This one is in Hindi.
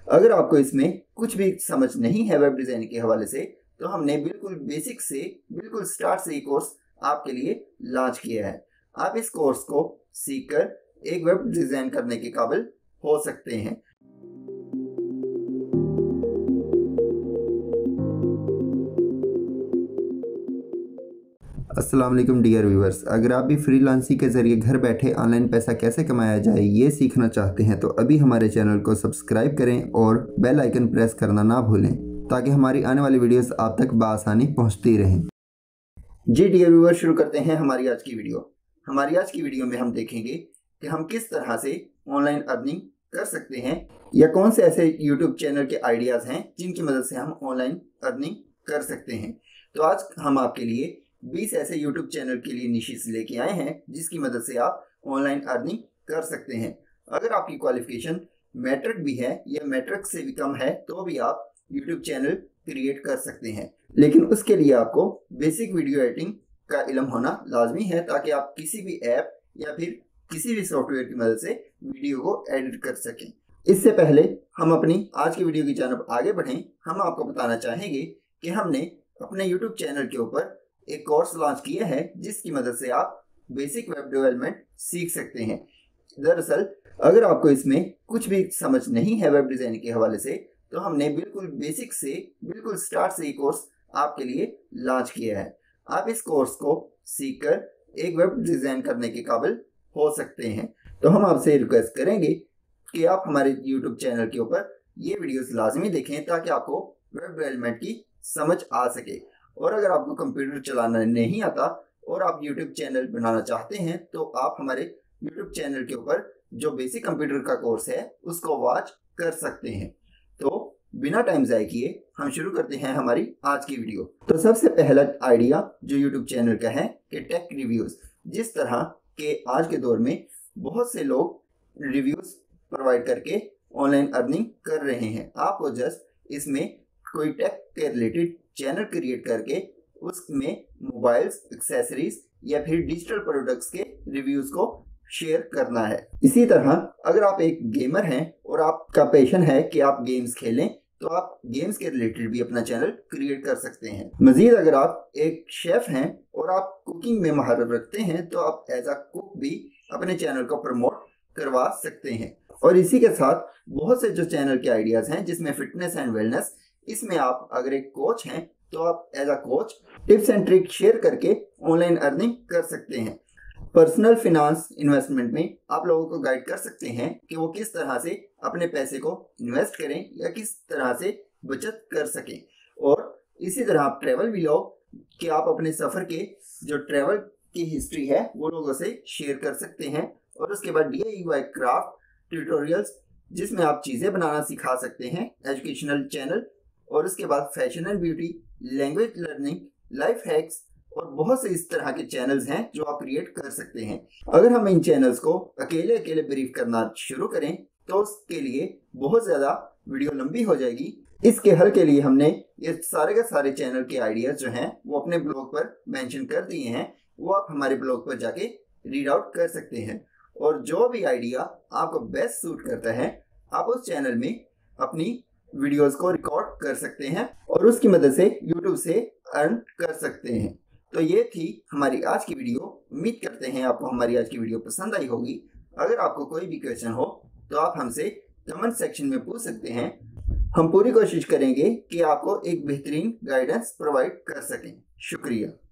अगर आपको इसमें कुछ भी समझ नहीं है वेब डिजाइनिंग के हवाले से, तो हमने बिल्कुल बेसिक से बिल्कुल स्टार्ट से ये कोर्स आपके लिए लॉन्च किया है। आप इस कोर्स को सीखकर एक वेब डिजाइन करने के काबिल हो सकते हैं। अस्सलाम वालेकुम डियर व्यूअर्स, अगर आप भी फ्रीलांसिंग के ज़रिए घर बैठे ऑनलाइन पैसा कैसे कमाया जाए ये सीखना चाहते हैं तो अभी हमारे चैनल को सब्सक्राइब करें और बेल आइकन प्रेस करना ना भूलें ताकि हमारी आने वाली वीडियोस आप तक बआसानी पहुंचती रहें। जी डियर व्यूअर्स, शुरू करते हैं हमारी आज की वीडियो। हमारी आज की वीडियो में हम देखेंगे कि हम किस तरह से ऑनलाइन अर्निंग कर सकते हैं या कौन से ऐसे यूट्यूब चैनल के आइडियाज़ हैं जिनकी मदद से हम ऑनलाइन अर्निंग कर सकते हैं। तो आज हम आपके लिए 20 ऐसे YouTube चैनल के लिए निशेस लेके आए हैं जिसकी मदद से आप ऑनलाइन अर्निंग कर सकते हैं। अगर आपकी क्वालिफिकेशन मैट्रिक भी है या मैट्रिक से भी कम है तो भी आप YouTube चैनल क्रिएट कर सकते हैं, लेकिन उसके लिए आपको बेसिक वीडियो एडिटिंग का इल्म होना लाजमी है ताकि आप किसी भी ऐप या फिर किसी भी सॉफ्टवेयर की मदद से वीडियो को एडिट कर सकें। इससे पहले हम अपनी आज की वीडियो की जानब आगे बढ़ें, हम आपको बताना चाहेंगे कि हमने अपने YouTube चैनल के ऊपर एक कोर्स लॉन्च किया है जिसकी मदद से आप बेसिक वेब डेवलपमेंट सीख सकते हैं। दरअसल अगर आपको इसमें कुछ भी समझ नहीं है वेब डिजाइनिंग के हवाले से, तो हमने बिल्कुल बेसिक से बिल्कुल स्टार्ट से ये कोर्स आपके लिए लॉन्च किया है। आप इस कोर्स को सीखकर एक वेब डिजाइन करने के काबिल हो सकते हैं। तो हम आपसे रिक्वेस्ट करेंगे कि आप हमारे YouTube चैनल के ऊपर ये वीडियोस लाजमी देखें ताकि आपको वेब डेवलपमेंट की समझ आ सके। और अगर आपको कंप्यूटर चलाना नहीं आता और आप YouTube चैनल बनाना चाहते हैं तो आप हमारे YouTube चैनल के ऊपर जो बेसिक कंप्यूटर का कोर्स है उसको वॉच कर सकते हैं। तो बिना टाइम ज़ाय किए हम शुरू करते हैं हमारी आज की वीडियो। तो सबसे पहला आइडिया जो YouTube चैनल का है कि टेक रिव्यूज़। जिस तरह के आज के दौर में बहुत से लोग रिव्यूज़ प्रोवाइड करके ऑनलाइन अर्निंग कर रहे हैं, आपको जस्ट इसमें कोई टेक के रिलेटेड चैनल क्रिएट करके उसमें मोबाइल्स, एक्सेसरीज या फिर डिजिटल प्रोडक्ट्स के रिव्यूज को शेयर करना है। इसी तरह अगर आप एक गेमर हैं और आपका पैशन है कि आप गेम्स खेलें तो आप गेम्स के रिलेटेड भी अपना चैनल क्रिएट कर सकते हैं। मजीद अगर आप एक शेफ हैं और आप कुकिंग में महारत रखते हैं तो आप एज अ कुक भी अपने चैनल को प्रमोट करवा सकते हैं। और इसी के साथ बहुत से जो चैनल के आइडियाज़ हैं जिसमें फिटनेस एंड वेलनेस, इसमें आप अगर एक कोच हैं तो आप as a coach tips and trick share करके ऑनलाइन अर्निंग कर सकते हैं। पर्सनल फिनांस इन्वेस्टमेंट में आप लोगों को गाइड कर सकते हैं कि वो किस तरह से अपने पैसे को इन्वेस्ट करें या किस तरह से बचत कर सकें। और इसी तरह आप ट्रैवल व्लॉग कि आप अपने सफ़र के जो ट्रैवल की हिस्ट्री है वो लोगों से शेयर कर सकते हैं। और उसके बाद DIY क्राफ्ट ट्यूटोरियल्स जिसमें आप चीज़ें बनाना सिखा सकते हैं, एजुकेशनल चैनल। और उसके बाद fashion and beauty, language learning, life hacks और बहुत से इस तरह के चैनल्स हैं जो आप क्रिएट कर सकते हैं। अगर हम इन चैनल्स को अकेले अकेले ब्रीफ करना शुरू करें तो उसके लिए बहुत ज़्यादा वीडियो लंबी हो जाएगी। इसके हल के लिए हमने ये सारे के सारे चैनल के आइडियाज़ जो हैं वो अपने ब्लॉग पर मेंशन कर दिए हैं, वो आप हमारे ब्लॉग पर जाके रीड आउट कर सकते हैं। और जो भी आइडिया आपको बेस्ट सूट करता है आप उस चैनल में अपनी वीडियोस को रिकॉर्ड कर सकते हैं और उसकी मदद से YouTube से अर्न कर सकते हैं। तो ये थी हमारी आज की वीडियो। उम्मीद करते हैं आपको हमारी आज की वीडियो पसंद आई होगी। अगर आपको कोई भी क्वेश्चन हो तो आप हमसे कमेंट सेक्शन में पूछ सकते हैं। हम पूरी कोशिश करेंगे कि आपको एक बेहतरीन गाइडेंस प्रोवाइड कर सकें। शुक्रिया।